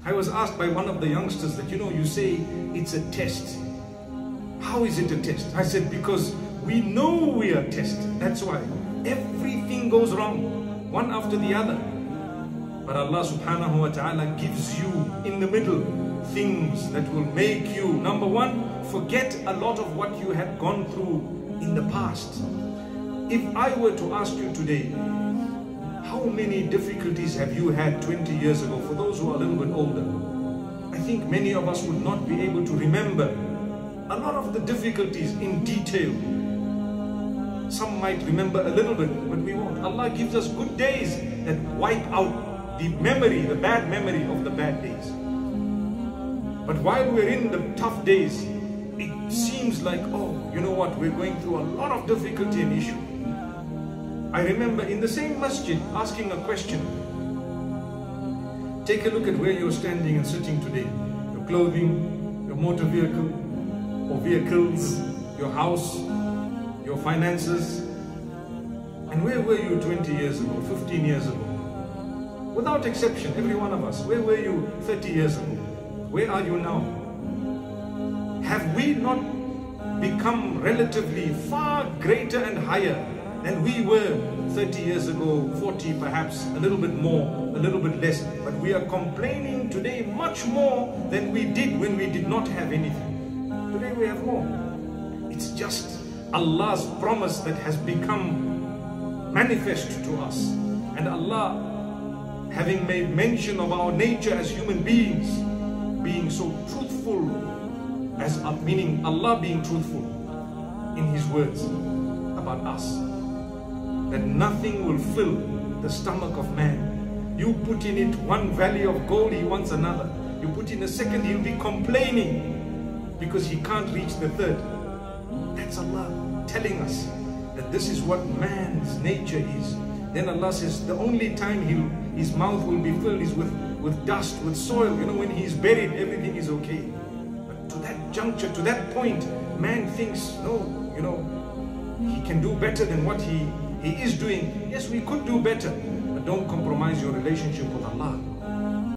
I was asked by one of the youngsters that, you say it's a test. How is it a test? I said, because we know we are tested. That's why everything goes wrong, one after the other. But Allah subhanahu wa ta'ala gives you in the middle things that will make you, number one, forget a lot of what you had gone through in the past. If I were to ask you today, how many difficulties have you had 20 years ago? For those who are a little bit older, I think many of us would not be able to remember a lot of the difficulties in detail. Some might remember a little bit, but we won't. Allah gives us good days that wipe out the memory, the bad memory of the bad days. But while we're in the tough days, it seems like, oh, you know what, we're going through a lot of difficulty and issue. I remember in the same masjid asking a question. Take a look at where you're standing and sitting today. Your clothing, your motor vehicle or vehicles, your house, your finances. And where were you 20 years ago, 15 years ago? Without exception, every one of us. Where were you 30 years ago? Where are you now? Have we not become relatively far greater and higher than we were 30 years ago, 40 perhaps, a little bit more, a little bit less? But we are complaining today much more than we did when we did not have anything. Today we have more. It's just Allah's promise that has become manifest to us. And Allah, having made mention of our nature as human beings, being so truthful, meaning Allah being truthful in His words about us, that nothing will fill the stomach of man. You put in it one valley of gold, he wants another. You put in a second, he'll be complaining because he can't reach the third. That's Allah telling us that this is what man's nature is. Then Allah says the only time his mouth will be filled is with dust, with soil. When he's buried, everything is okay. But to that juncture, to that point, man thinks, no, he can do better than what he is doing. Yes, we could do better, but don't compromise your relationship with Allah.